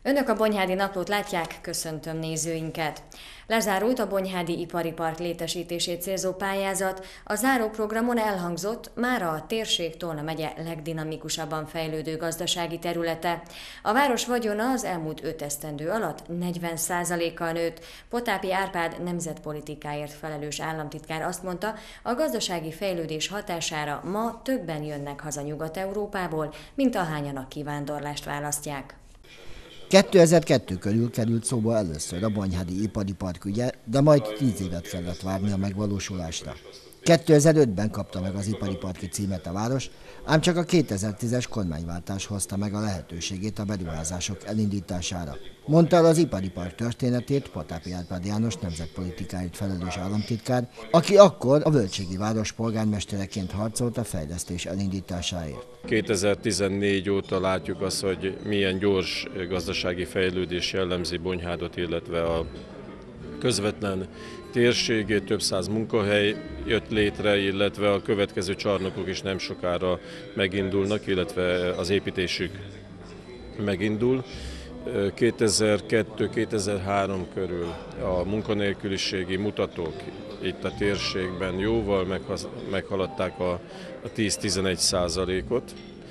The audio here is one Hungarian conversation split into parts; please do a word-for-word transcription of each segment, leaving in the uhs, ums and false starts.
Önök a Bonyhádi Naplót látják, köszöntöm nézőinket. Lezárult a Bonyhádi Ipari Park létesítését célzó pályázat, a záróprogramon elhangzott mára a térség Tolna megye legdinamikusabban fejlődő gazdasági területe. A város vagyona az elmúlt öt esztendő alatt negyven százalékkal nőtt. Potápi Árpád nemzetpolitikáért felelős államtitkár azt mondta, a gazdasági fejlődés hatására ma többen jönnek haza Nyugat-Európából, mint ahányan a kivándorlást választják. kétezer-kettő körül került szóba először a Bonyhádi Ipari Park ügye, de majd tíz évet kellett várni a megvalósulásra. kétezer-ötben kapta meg az ipari parki címet a város, ám csak a kétezer-tízes kormányváltás hozta meg a lehetőségét a beruházások elindítására. Mondta el az ipari park történetét Potápi Árpád János nemzetpolitikáért felelős államtitkár, aki akkor a völgységi város polgármestereként harcolt a fejlesztés elindításáért. kétezer-tizennégy óta látjuk azt, hogy milyen gyors gazdasági fejlődés jellemzi Bonyhádot, illetve a közvetlen térségét, több száz munkahely jött létre, illetve a következő csarnokok is nem sokára megindulnak, illetve az építésük megindul. kétezer-kettő kétezer-három körül a munkanélküliségi mutatók itt a térségben jóval meghaladták a tíz-tizenegy százalékot.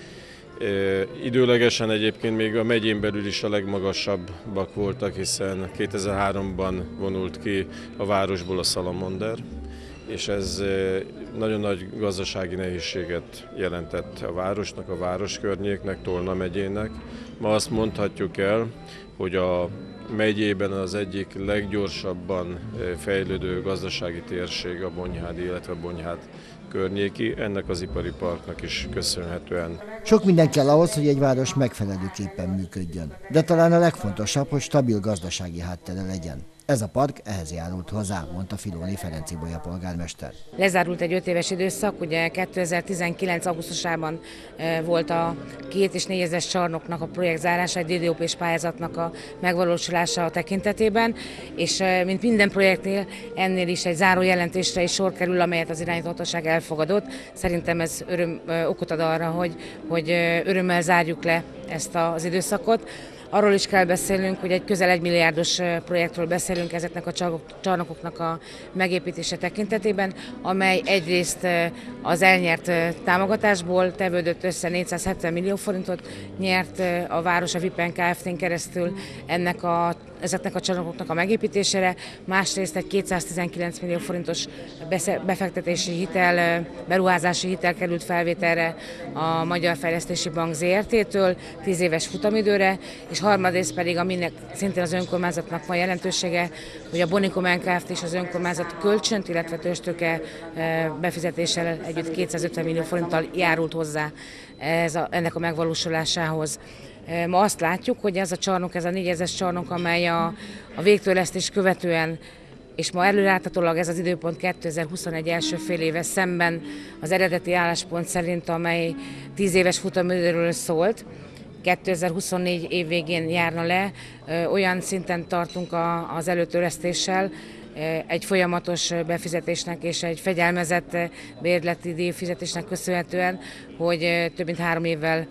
Időlegesen egyébként még a megyén belül is a legmagasabbak voltak, hiszen kétezer-háromban vonult ki a városból a Salamander, és ez nagyon nagy gazdasági nehézséget jelentett a városnak, a városkörnyéknek, Tolna megyének. Ma azt mondhatjuk el, hogy a megyében az egyik leggyorsabban fejlődő gazdasági térség a Bonyhádi, illetve a Bonyhád környéki, ennek az ipari parknak is köszönhetően. Sok minden kell ahhoz, hogy egy város megfelelőképpen működjön, de talán a legfontosabb, hogy stabil gazdasági háttere legyen. Ez a park ehhez járult hozzá, mondta Filóni Ferenc Ibolya polgármester. Lezárult egy öt éves időszak, ugye kétezer-tizenkilenc augusztusában volt a két és négyezres csarnoknak a projekt zárása, egy dé dé o pés pályázatnak a megvalósulása a tekintetében, és mint minden projektnél ennél is egy záró jelentésre is sor kerül, amelyet az irányítóhatóság elfogadott. Szerintem ez öröm, okot ad arra, hogy, hogy örömmel zárjuk le ezt az időszakot. Arról is kell beszélnünk, hogy egy közel egy milliárdos projektről beszélünk ezeknek a csarnokoknak a megépítése tekintetében, amely egyrészt az elnyert támogatásból tevődött össze, négyszázhetven millió forintot nyert a város a Vipen Kft-n keresztül ennek a, ezeknek a csarnokoknak a megépítésére, másrészt egy kétszáztizenkilenc millió forintos befektetési hitel, beruházási hitel került felvételre a Magyar Fejlesztési Bank zé er té-től tíz éves futamidőre, és harmadrészt pedig, aminek szintén az önkormányzatnak van jelentősége, hogy a Bonikom Kft. És az önkormányzat kölcsönt, illetve tőzsdetőke befizetéssel együtt kétszázötven millió forinttal járult hozzá ez a, ennek a megvalósulásához. Ma azt látjuk, hogy ez a csarnok, ez a négyezres csarnok, amely a, a végtörlesztés követően, és ma előreláthatólag ez az időpont kétezer-huszonegy első fél éve szemben az eredeti álláspont szerint, amely tíz éves futamidőről szólt, kétezer-huszonnégy év végén járna le, olyan szinten tartunk az előtörlesztéssel, egy folyamatos befizetésnek és egy fegyelmezett bérleti díjfizetésnek köszönhetően, hogy több mint három évvel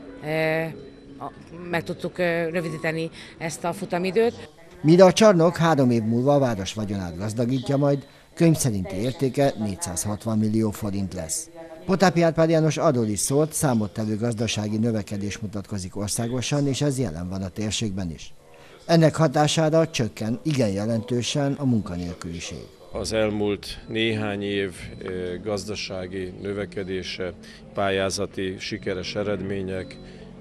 meg tudtuk rövidíteni ezt a futamidőt. Mire a csarnok három év múlva a város vagyonát gazdagítja majd, könyv szerinti értéke négyszázhatvan millió forint lesz. Potápi Árpád János arról is szólt, számottevő gazdasági növekedés mutatkozik országosan, és ez jelen van a térségben is. Ennek hatására csökken igen jelentősen a munkanélküliség. Az elmúlt néhány év gazdasági növekedése, pályázati sikeres eredmények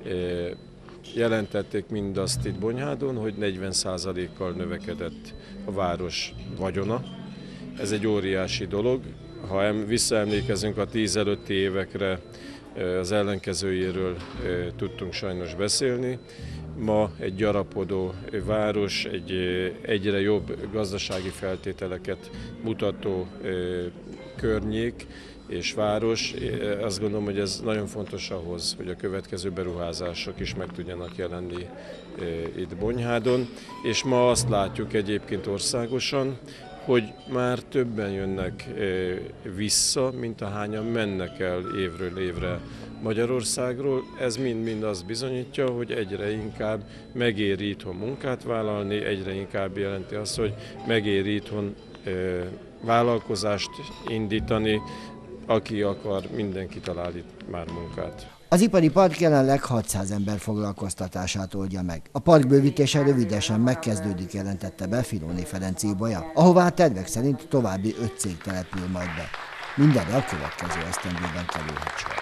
jelentették mindazt itt Bonyhádon, hogy negyven százalékkal növekedett a város vagyona. Ez egy óriási dolog. Ha visszaemlékezünk a tíz előtti évekre, az ellenkezőjéről tudtunk sajnos beszélni. Ma egy gyarapodó város, egy egyre jobb gazdasági feltételeket mutató környék és város. Azt gondolom, hogy ez nagyon fontos ahhoz, hogy a következő beruházások is meg tudjanak jelenni itt Bonyhádon. És ma azt látjuk egyébként országosan, hogy már többen jönnek vissza, mint ahányan mennek el évről évre Magyarországról. Ez mind-mind azt bizonyítja, hogy egyre inkább megéri itthon munkát vállalni, egyre inkább jelenti azt, hogy megéri itthon vállalkozást indítani, aki akar, mindenki talál itt már munkát. Az ipari park jelenleg hatszáz ember foglalkoztatását oldja meg. A park bővítése rövidesen megkezdődik, jelentette be Filóni Ferenc Ibolya, ahová a tervek szerint további öt cég települ majd be. Mindenre a következő esztendőben kerülhet sor.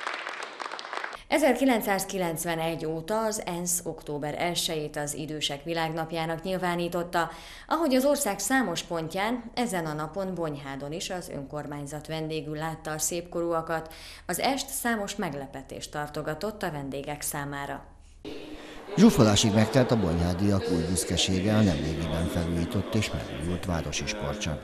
ezerkilencszázkilencvenegy óta az ENSZ október elsejét az Idősek Világnapjának nyilvánította, ahogy az ország számos pontján, ezen a napon Bonyhádon is az önkormányzat vendégül látta a szépkorúakat, az est számos meglepetést tartogatott a vendégek számára. Zsúfolásig megtelt a bonyhádiak új büszkesége a nemrégiben felújított és megújult városi sportcsarnok.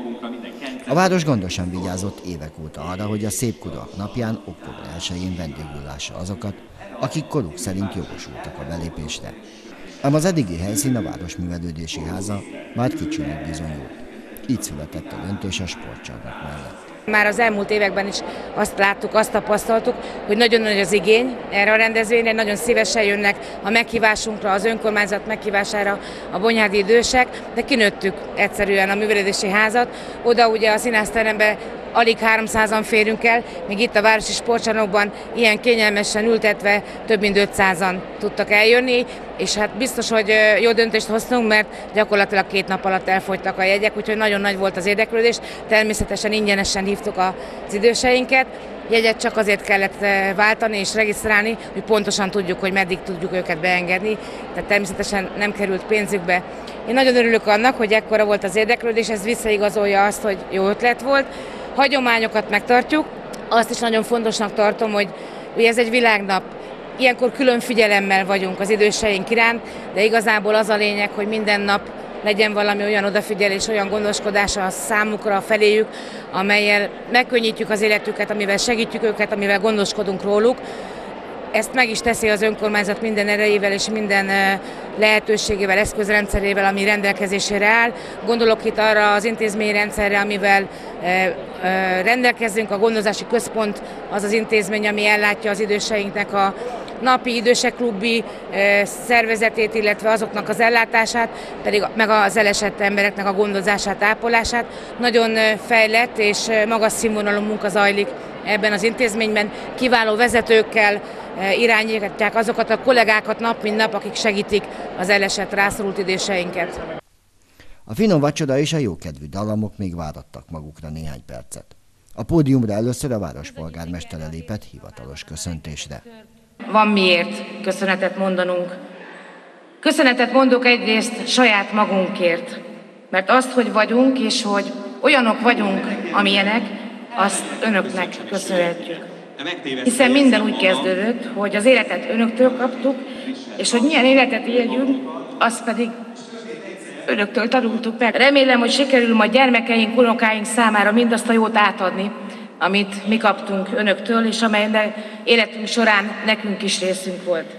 A város gondosan vigyázott évek óta arra, hogy a Szépkorúak napján október elsején vendégül lássa azokat, akik koruk szerint jogosultak a belépésre. Ám az eddigi helyszín, a Városművelődési Háza már kicsinek bizonyult. Így született a döntés a sportcsarnok mellett. Már az elmúlt években is azt láttuk, azt tapasztaltuk, hogy nagyon nagy az igény erre a rendezvényre, nagyon szívesen jönnek a meghívásunkra, az önkormányzat meghívására a bonyhádi idősek, de kinőttük egyszerűen a művelődési házat. Oda ugye a színházterembe alig háromszázan férünk el, még itt a városi sportcsarnokban ilyen kényelmesen ültetve több mint ötszázan tudtak eljönni, és hát biztos, hogy jó döntést hoztunk, mert gyakorlatilag két nap alatt elfogytak a jegyek, úgyhogy nagyon nagy volt az érdeklődés. Természetesen ingyenesen hívtuk az időseinket, jegyet csak azért kellett váltani és regisztrálni, hogy pontosan tudjuk, hogy meddig tudjuk őket beengedni, tehát természetesen nem került pénzükbe. Én nagyon örülök annak, hogy ekkora volt az érdeklődés, ez visszaigazolja azt, hogy jó ötlet volt. Hagyományokat megtartjuk, azt is nagyon fontosnak tartom, hogy ugye ez egy világnap, ilyenkor külön figyelemmel vagyunk az időseink iránt, de igazából az a lényeg, hogy minden nap legyen valami olyan odafigyelés, olyan gondoskodása a számukra, feléjük, amellyel megkönnyítjük az életüket, amivel segítjük őket, amivel gondoskodunk róluk. Ezt meg is teszi az önkormányzat minden erejével és minden lehetőségével, eszközrendszerével, ami rendelkezésére áll. Gondolok itt arra az intézményrendszerre, amivel rendelkezünk, a gondozási központ az az intézmény, ami ellátja az időseinknek a napi idősekklubi szervezetét, illetve azoknak az ellátását, pedig meg az elesett embereknek a gondozását, ápolását. Nagyon fejlett és magas színvonalú munka zajlik ebben az intézményben, kiváló vezetőkkel irányítják azokat a kollégákat nap mint nap, akik segítik az elesett, rászorult időseinket. A finom vacsora és a jókedvű dallamok még várattak magukra néhány percet. A pódiumra először a város polgármestere lépett hivatalos köszöntésre. Van miért köszönetet mondanunk. Köszönetet mondok egyrészt saját magunkért, mert azt, hogy vagyunk és hogy olyanok vagyunk, amilyenek, azt önöknek köszönhetjük. Hiszen minden úgy kezdődött, hogy az életet önöktől kaptuk, és hogy milyen életet éljünk, azt pedig önöktől tanultuk meg. Remélem, hogy sikerül majd gyermekeink, unokáink számára mindazt a jót átadni, amit mi kaptunk önöktől, és amelyben életünk során nekünk is részünk volt.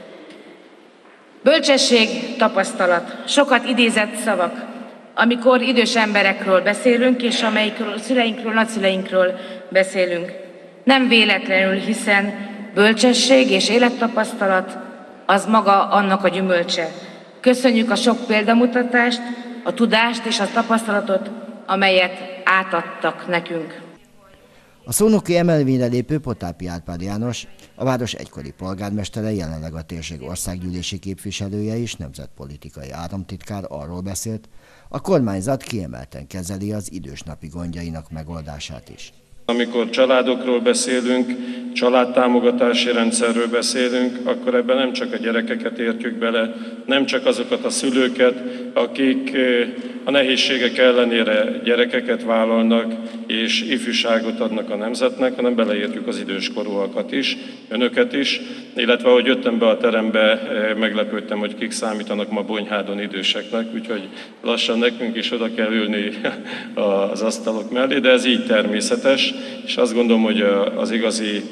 Bölcsesség, tapasztalat, sokat idézett szavak, amikor idős emberekről beszélünk, és amelyikről szüleinkről, nagyszüleinkről beszélünk. Nem véletlenül, hiszen bölcsesség és élettapasztalat az maga annak a gyümölcse. Köszönjük a sok példamutatást, a tudást és a tapasztalatot, amelyet átadtak nekünk. A szónoki emelvényre lépő Potápi Árpád János, a város egykori polgármestere, jelenleg a térség országgyűlési képviselője és nemzetpolitikai államtitkár arról beszélt, a kormányzat kiemelten kezeli az idősnapi gondjainak megoldását is. Amikor családokról beszélünk, családtámogatási rendszerről beszélünk, akkor ebben nem csak a gyerekeket értjük bele, nem csak azokat a szülőket, akik a nehézségek ellenére gyerekeket vállalnak és ifjúságot adnak a nemzetnek, hanem beleértjük az időskorúakat is, önöket is, illetve ahogy jöttem be a terembe, meglepődtem, hogy kik számítanak ma Bonyhádon időseknek, úgyhogy lassan nekünk is oda kell ülni az asztalok mellé, de ez így természetes, és azt gondolom, hogy az igazi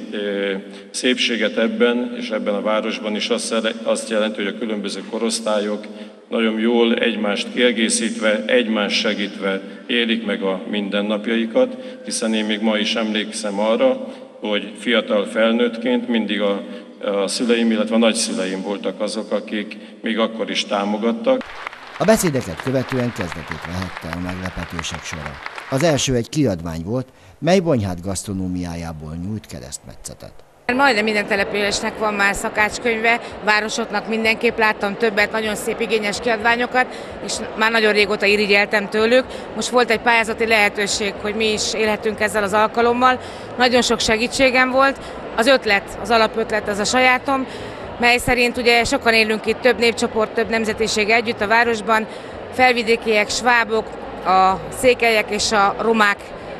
szépséget ebben és ebben a városban is azt jelenti, hogy a különböző korosztályok nagyon jól egymást kiegészítve, egymást segítve élik meg a mindennapjaikat, hiszen én még ma is emlékszem arra, hogy fiatal felnőttként mindig a, a szüleim, illetve a nagyszüleim voltak azok, akik még akkor is támogattak. A beszédeket követően kezdetét vehette a meglepetések sora. Az első egy kiadvány volt, mely Bonyhád gasztronómiájából nyújt keresztmetszetet. Majdnem minden településnek van már szakácskönyve, városoknak mindenképp láttam többet, nagyon szép igényes kiadványokat, és már nagyon régóta irigyeltem tőlük. Most volt egy pályázati lehetőség, hogy mi is élhetünk ezzel az alkalommal. Nagyon sok segítségem volt. Az ötlet, az alapötlet az a sajátom, mely szerint ugye sokan élünk itt, több népcsoport, több nemzetiség együtt a városban, felvidékiek, svábok, a székelyek és a romák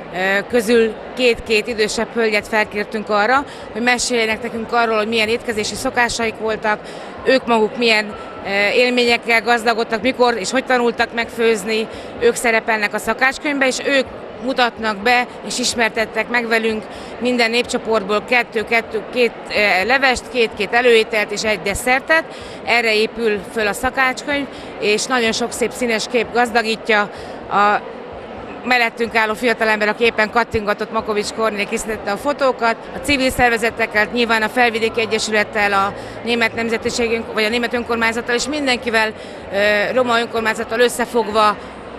közül két-két idősebb hölgyet felkértünk arra, hogy meséljenek nekünk arról, hogy milyen étkezési szokásaik voltak, ők maguk milyen élményekkel gazdagodtak, mikor és hogy tanultak meg főzni, ők szerepelnek a szakácskönyvben, és ők mutatnak be és ismertettek meg velünk minden népcsoportból kettő-kettő, két levest, két-két előételt és egy desszertet. Erre épül föl a szakácskönyv, és nagyon sok szép színes kép gazdagítja a mellettünk álló fiatalember, aki éppen kattingatott, Makovics Kornél készítette a fotókat, a civil szervezetekkel, nyilván a Felvidéki Egyesülettel, a német nemzetiségünk, vagy a német önkormányzattal, és mindenkivel, roma önkormányzattal összefogva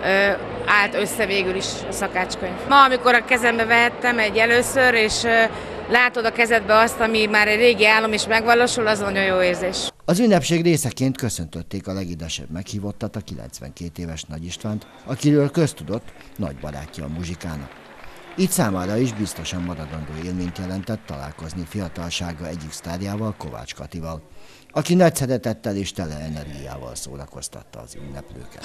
állt össze végül is a szakácskönyv. Ma, amikor a kezembe vehettem egy először, és látod a kezedbe azt, ami már egy régi álom is megvalósul, az nagyon jó érzés. Az ünnepség részeként köszöntötték a legidesebb meghívottat, a kilencvenkét éves Nagy Istvánt, akiről köztudott nagy barátja a muzsikának. Így számára is biztosan maradandó élményt jelentett találkozni fiatalsága egyik sztárjával, Kovács Katival, aki nagy szeretettel és tele energiával szórakoztatta az ünneplőket.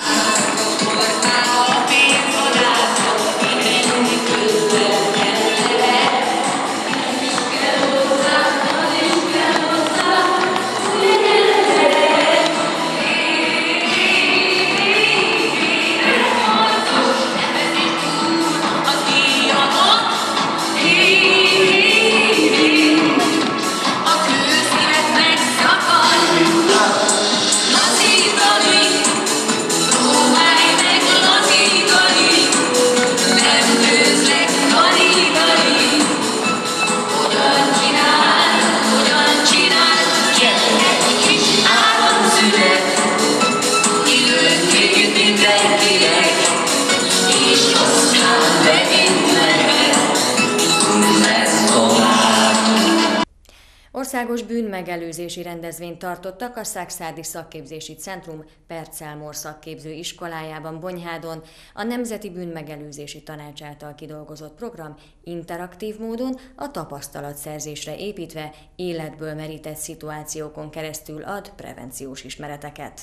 Országos bűnmegelőzési rendezvényt tartottak a Szakszárdi Szakképzési Centrum Percelmor szakképző iskolájában Bonyhádon. A Nemzeti Bűnmegelőzési Tanács által kidolgozott program interaktív módon a tapasztalatszerzésre építve életből merített szituációkon keresztül ad prevenciós ismereteket.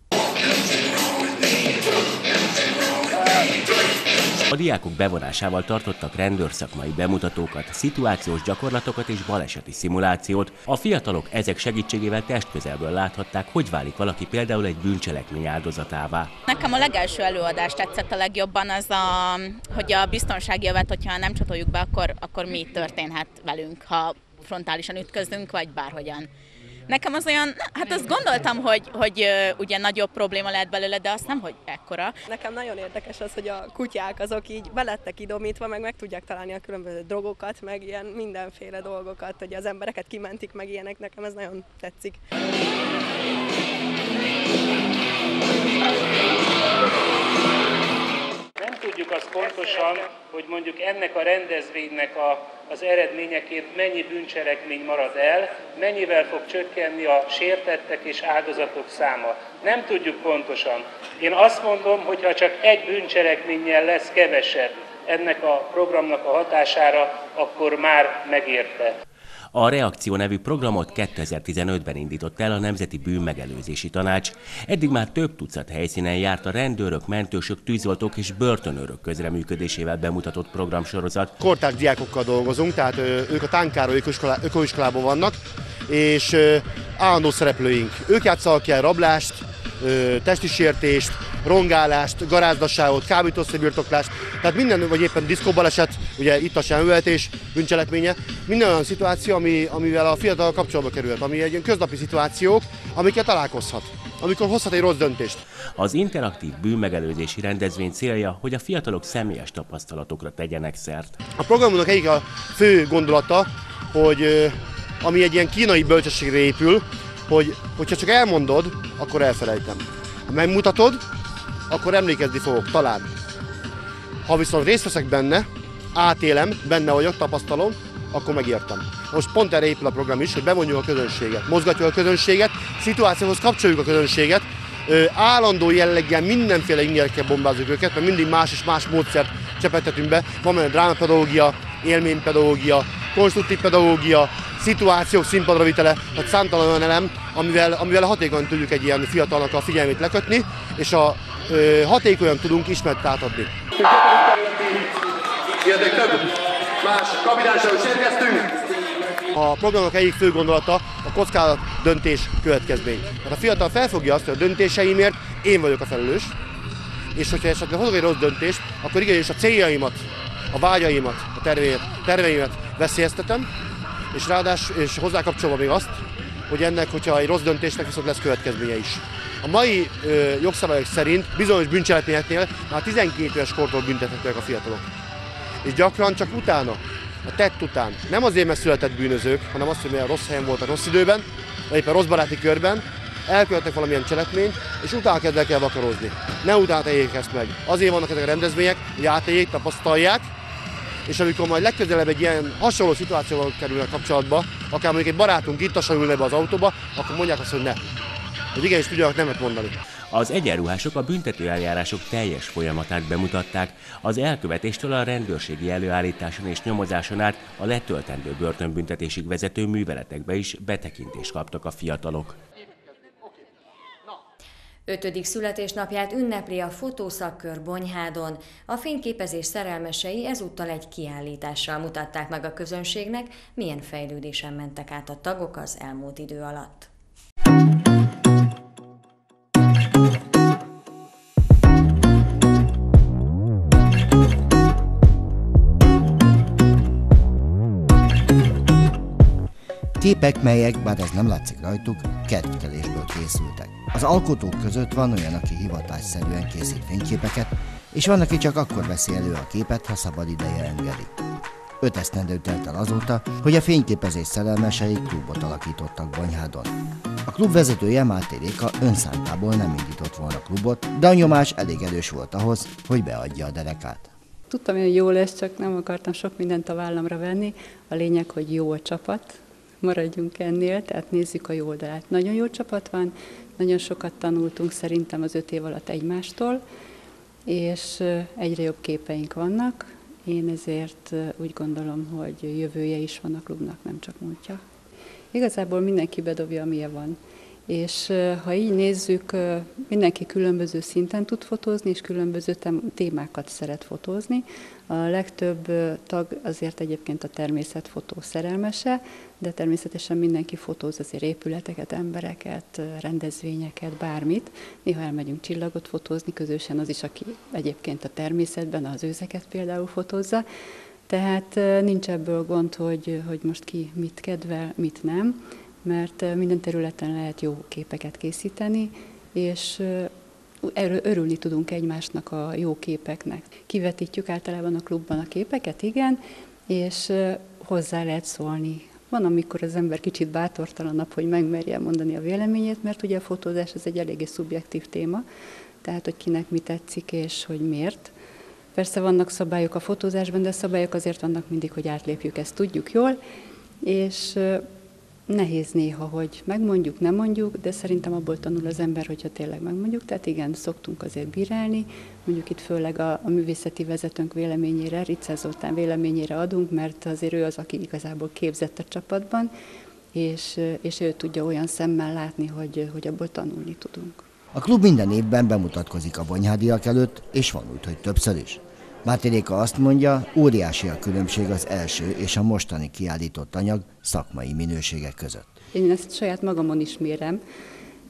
A diákok bevonásával tartottak rendőrszakmai bemutatókat, szituációs gyakorlatokat és baleseti szimulációt. A fiatalok ezek segítségével testközelből láthatták, hogy válik valaki például egy bűncselekmény áldozatává. Nekem a legelső előadás tetszett a legjobban, az a, hogy a biztonsági övet, hogyha nem csatoljuk be, akkor, akkor mi történhet velünk, ha frontálisan ütközünk, vagy bárhogyan. Nekem az olyan, hát azt gondoltam, hogy, hogy uh, ugye nagyobb probléma lehet belőle, de azt nem, hogy ekkora. Nekem nagyon érdekes az, hogy a kutyák azok így belettek idomítva, meg meg tudják találni a különböző drogokat, meg ilyen mindenféle dolgokat, hogy az embereket kimentik, meg ilyenek, nekem ez nagyon tetszik. Nem tudjuk azt pontosan, hogy mondjuk ennek a rendezvénynek a, az eredményeként mennyi bűncselekmény marad el, mennyivel fog csökkenni a sértettek és áldozatok száma. Nem tudjuk pontosan. Én azt mondom, hogy ha csak egy bűncselekménnyel lesz kevesebb ennek a programnak a hatására, akkor már megérte. A Reakció nevű programot kétezer-tizenötben indított el a Nemzeti Bűnmegelőzési Tanács. Eddig már több tucat helyszínen járt a rendőrök, mentősök, tűzoltók és börtönőrök közreműködésével bemutatott programsorozat. Kortárs diákokkal dolgozunk, tehát ők a Tánkároly ökoiskolában vannak, és állandó szereplőink. Ők játszanak el rablást, testi sértést, rongálást, garázdaságot, kábítószerbirtoklást, tehát minden, vagy éppen diszkóbaleset, ugye itt a semműveltés bűncselekménye, minden olyan szituáció, ami, amivel a fiatal kapcsolatba került, ami egy ilyen köznapi szituációk, amiket találkozhat, amikor hozhat egy rossz döntést. Az interaktív bűnmegelőzési rendezvény célja, hogy a fiatalok személyes tapasztalatokra tegyenek szert. A programunknak egyik a fő gondolata, hogy ami egy ilyen kínai bölcsességre épül, hogy hogyha csak elmondod, akkor elfelejtem. Ha megmutatod, akkor emlékezni fogok, talán. Ha viszont részt veszek benne, átélem, benne vagyok, tapasztalom, akkor megértem. Most pont erre épül a program is, hogy bevonjuk a közönséget, mozgatjuk a közönséget, szituációhoz kapcsoljuk a közönséget, állandó jelleggel mindenféle ingerekkel bombázunk őket, mert mindig más és más módszert csepegtetünk be. Van benne drámapedagógia, élménypedagógia, konstruktív pedagógia, szituációk színpadra vitele, tehát számtalan olyan elem, amivel, amivel hatékonyan tudjuk egy ilyen fiatalnak a figyelmét lekötni, és a, ö, hatékonyan tudunk ismert átadni. Más kapitánsról is érkeztünk. A programnak egyik fő gondolata a kockázat döntés következmény. Tehát a fiatal felfogja azt, hogy a döntéseimért én vagyok a felelős, és hogyha esetleg hozok egy rossz döntést, akkor igenis a céljaimat, a vágyaimat, a terveimet, terveimet veszélyeztetem, és ráadásul és hozzákapcsolva még azt, hogy ennek, hogyha egy rossz döntésnek viszont lesz következménye is. A mai ö, jogszabályok szerint bizonyos bűncselekményeknél már tizenkét éves kortól büntethetőek a fiatalok. És gyakran csak utána, a tett után, nem azért, mert született bűnözők, hanem azt, hogy milyen rossz helyen voltak rossz időben, vagy éppen rossz baráti körben, elkövettek valamilyen cselekményt, és utána kezdek el vakarozni. Ne utána éljék ezt meg. Azért vannak ezek a rendezvények, hogy átéljék, tapasztalják, és amikor majd legközelebb egy ilyen hasonló szituációval kerülnek kapcsolatba, akár mondjuk egy barátunk itt ülne be az autóba, akkor mondják azt, hogy ne. Hogy igenis tudjanak nemet mondani. Az egyenruhások a büntetőeljárások teljes folyamatát bemutatták, az elkövetéstől a rendőrségi előállításon és nyomozáson át a letöltendő börtönbüntetésig vezető műveletekbe is betekintést kaptak a fiatalok. Ötödik születésnapját ünnepli a fotószakkör Bonyhádon. A fényképezés szerelmesei ezúttal egy kiállítással mutatták meg a közönségnek, milyen fejlődésen mentek át a tagok az elmúlt idő alatt. Képek, melyek, bár ez nem látszik rajtuk, kedvtelésből készültek. Az alkotók között van olyan, aki hivatásszerűen készít fényképeket, és van, aki csak akkor veszi elő a képet, ha szabad ideje engedi. Öt esztendő telt el azóta, hogy a fényképezés szerelmesei klubot alakítottak Bonyhádon. A klub vezetője, Máté Réka önszántából nem indított volna klubot, de a nyomás elég erős volt ahhoz, hogy beadja a derekát. Tudtam, hogy jó lesz, csak nem akartam sok mindent a vállamra venni. A lényeg, hogy jó a csapat, maradjunk ennél, tehát nézzük a jó oldalát. Nagyon jó csapat van, nagyon sokat tanultunk szerintem az öt év alatt egymástól, és egyre jobb képeink vannak. Én ezért úgy gondolom, hogy jövője is van a klubnak, nem csak múltja. Igazából mindenki bedobja, amilyen van. És ha így nézzük, mindenki különböző szinten tud fotózni, és különböző témákat szeret fotózni. A legtöbb tag azért egyébként a természetfotó szerelmese, de természetesen mindenki fotóz azért épületeket, embereket, rendezvényeket, bármit. Néha elmegyünk csillagot fotózni, közösen az is, aki egyébként a természetben az őzeket például fotózza. Tehát nincs ebből gond, hogy, hogy most ki mit kedvel, mit nem, mert minden területen lehet jó képeket készíteni, és örülni tudunk egymásnak a jó képeknek. Kivetítjük általában a klubban a képeket, igen, és hozzá lehet szólni. Van, amikor az ember kicsit bátortalanabb, hogy megmerje mondani a véleményét, mert ugye a fotózás ez egy eléggé szubjektív téma, tehát hogy kinek mi tetszik és hogy miért. Persze vannak szabályok a fotózásban, de a szabályok azért vannak mindig, hogy átlépjük, ezt tudjuk jól, és nehéz néha, hogy megmondjuk, nem mondjuk, de szerintem abból tanul az ember, hogyha tényleg megmondjuk. Tehát igen, szoktunk azért bírálni, mondjuk itt főleg a, a művészeti vezetőnk véleményére, Riczár Zoltán véleményére adunk, mert azért ő az, aki igazából képzett a csapatban, és, és ő tudja olyan szemmel látni, hogy, hogy abból tanulni tudunk. A klub minden évben bemutatkozik a bonyhádiak előtt, és van úgy, hogy többször is. Máté Réka azt mondja, óriási a különbség az első és a mostani kiállított anyag szakmai minőségek között. Én ezt saját magamon is mérem.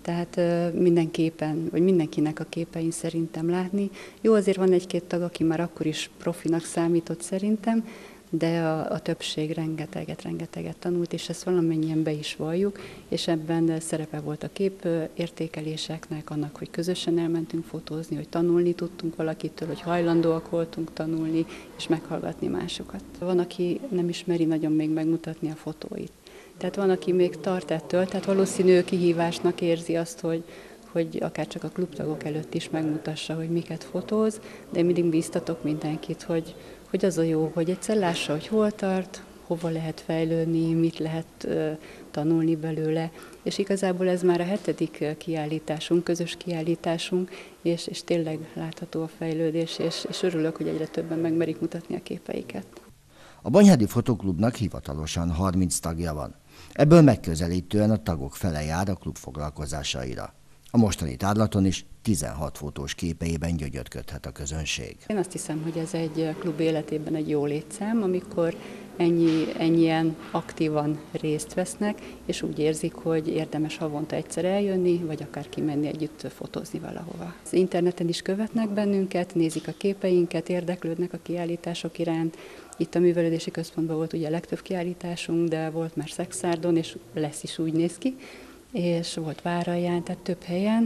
Tehát mindenképpen, vagy mindenkinek a képein szerintem látni. Jó, azért van egy-két tag, aki már akkor is profinak számított szerintem, de a, a többség rengeteget, rengeteget tanult, és ezt valamennyien be is valljuk, és ebben szerepe volt a képértékeléseknek, annak, hogy közösen elmentünk fotózni, hogy tanulni tudtunk valakitől, hogy hajlandóak voltunk tanulni, és meghallgatni másokat. Van, aki nem ismeri nagyon még megmutatni a fotóit. Tehát van, aki még tart ettől, tehát valószínű kihívásnak érzi azt, hogy, hogy akár csak a klubtagok előtt is megmutassa, hogy miket fotóz, de mindig bíztatok mindenkit, hogy, hogy az a jó, hogy egyszer lássa, hogy hol tart, hova lehet fejlődni, mit lehet uh, tanulni belőle, és igazából ez már a hetedik kiállításunk, közös kiállításunk, és, és tényleg látható a fejlődés, és, és örülök, hogy egyre többen megmerik mutatni a képeiket. A Bonyhádi Fotóklubnak hivatalosan harminc tagja van. Ebből megközelítően a tagok fele jár a klub foglalkozásaira. A mostani tárlaton is tizenhat fotós képeiben gyögyörködhet a közönség. Én azt hiszem, hogy ez egy klub életében egy jó létszám, amikor ennyi, ennyien aktívan részt vesznek, és úgy érzik, hogy érdemes havonta egyszer eljönni, vagy akár kimenni együtt fotózni valahova. Az interneten is követnek bennünket, nézik a képeinket, érdeklődnek a kiállítások iránt. Itt a művelődési központban volt ugye a legtöbb kiállításunk, de volt már Szexárdon, és lesz is, úgy néz ki, és volt Váralján, tehát több helyen.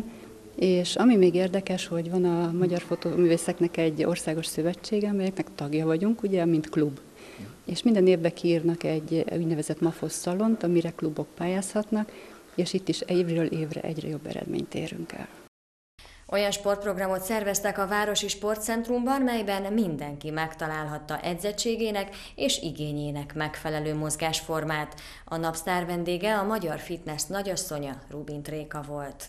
És ami még érdekes, hogy van a Magyar Fotóművészeknek egy országos szövetsége, amelyeknek tagja vagyunk, ugye, mint klub. És minden évben kiírnak egy úgynevezett MAFOS szalont, amire klubok pályázhatnak, és itt is évről évre egyre jobb eredményt érünk el. Olyan sportprogramot szerveztek a Városi Sportcentrumban, melyben mindenki megtalálhatta edzettségének és igényének megfelelő mozgásformát. A napsztár vendége a magyar fitness nagyasszonya, Rubint Réka volt.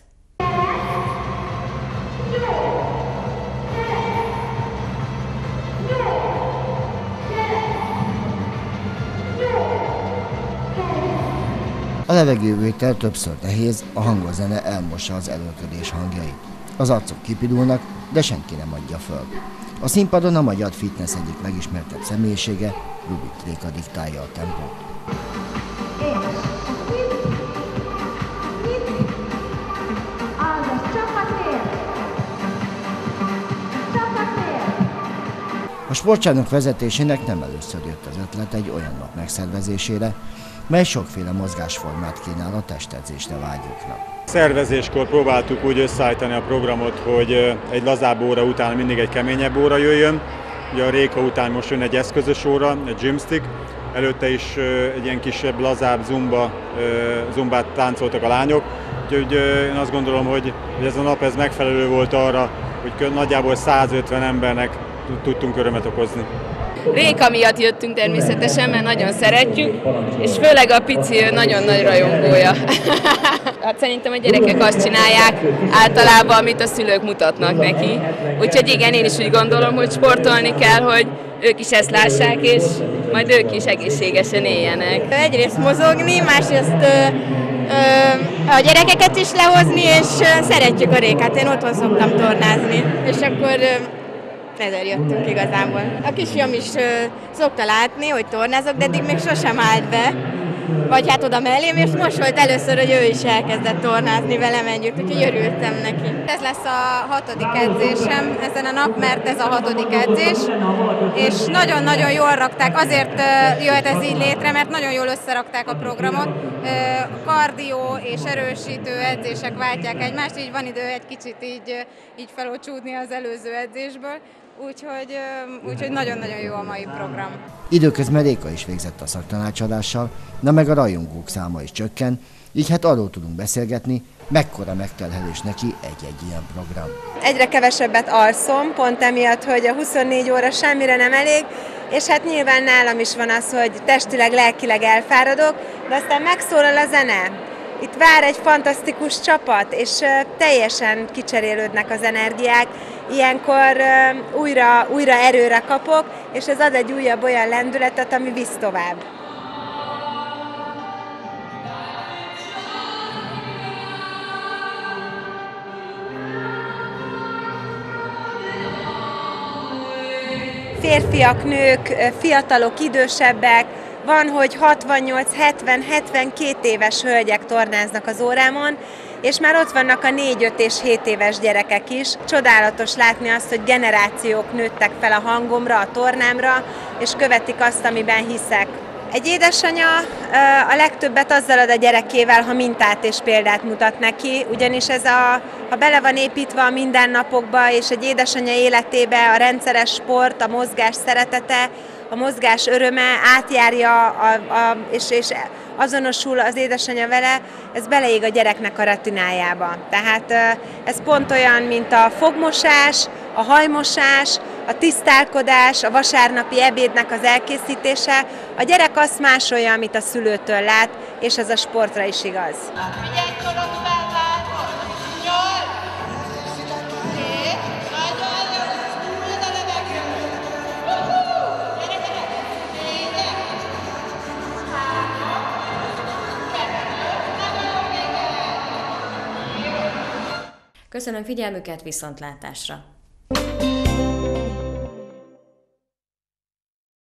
A levegővétel többször nehéz, a hangozene elmossa az előködés hangjait. Az arcok kipidulnak, de senki nem adja föl. A színpadon a magyar fitness egyik megismertebb személyisége, Rubint Réka diktálja a tempót. A sportcsarnok vezetésének nem először jött az ötlet egy olyan nap megszervezésére, mely sokféle mozgásformát kínál a testedzésre vágyóknak. Szervezéskor próbáltuk úgy összeállítani a programot, hogy egy lazább óra után mindig egy keményebb óra jöjjön. Ugye a Réka után most jön egy eszközös óra, egy gymstick. Előtte is egy ilyen kisebb, lazább zumba, zumbát táncoltak a lányok. Úgyhogy én azt gondolom, hogy ez a nap ez megfelelő volt arra, hogy nagyjából százötven embernek tudtunk örömet okozni. Réka miatt jöttünk természetesen, mert nagyon szeretjük, és főleg a pici nagyon nagy rajongója. Hát szerintem a gyerekek azt csinálják általában, amit a szülők mutatnak neki. Úgyhogy igen, én is úgy gondolom, hogy sportolni kell, hogy ők is ezt lássák, és majd ők is egészségesen éljenek. Egyrészt mozogni, másrészt ö, ö, a gyerekeket is lehozni, és szeretjük a Rékát. Én otthon szoktam tornázni, és akkor ö, ezért jöttünk igazából. A kisfiam is ö, szokta látni, hogy tornázok, de eddig még sosem állt be. Vagy hát oda mellém, és most volt először, hogy ő is elkezdett tornázni velem együtt, úgyhogy örültem neki. Ez lesz a hatodik edzésem ezen a nap, mert ez a hatodik edzés, és nagyon-nagyon jól rakták, azért jöhet ez így létre, mert nagyon jól összerakták a programot. Kardió és erősítő edzések váltják egymást, így van idő egy kicsit így, így felócsúdni az előző edzésből. Úgyhogy, úgyhogy nagyon-nagyon jó a mai program. Időközben Réka is végzett a szaktanácsadással, de meg a rajongók száma is csökken, így hát arról tudunk beszélgetni, mekkora megterhelés neki egy-egy ilyen program. Egyre kevesebbet alszom, pont emiatt, hogy a huszonnégy óra semmire nem elég, és hát nyilván nálam is van az, hogy testileg, lelkileg elfáradok, de aztán megszólal a zene. Itt vár egy fantasztikus csapat, és teljesen kicserélődnek az energiák. Ilyenkor újra, újra erőre kapok, és ez ad egy újabb olyan lendületet, ami visz tovább. Férfiak, nők, fiatalok, idősebbek, van, hogy hatvannyolc, hetven, hetvenkét éves hölgyek tornáznak az órámon, és már ott vannak a négy, öt és hét éves gyerekek is. Csodálatos látni azt, hogy generációk nőttek fel a hangomra, a tornámra, és követik azt, amiben hiszek. Egy édesanya a legtöbbet azzal ad a gyerekével, ha mintát és példát mutat neki, ugyanis ez a, ha bele van építve a mindennapokba, és egy édesanya életébe a rendszeres sport, a mozgás szeretete, a mozgás öröme átjárja, a, a, és, és azonosul az édesanya vele, ez beleég a gyereknek a retinájába. Tehát ez pont olyan, mint a fogmosás, a hajmosás, a tisztálkodás, a vasárnapi ebédnek az elkészítése. A gyerek azt másolja, amit a szülőtől lát, és ez a sportra is igaz. Köszönöm figyelmüket, viszontlátásra!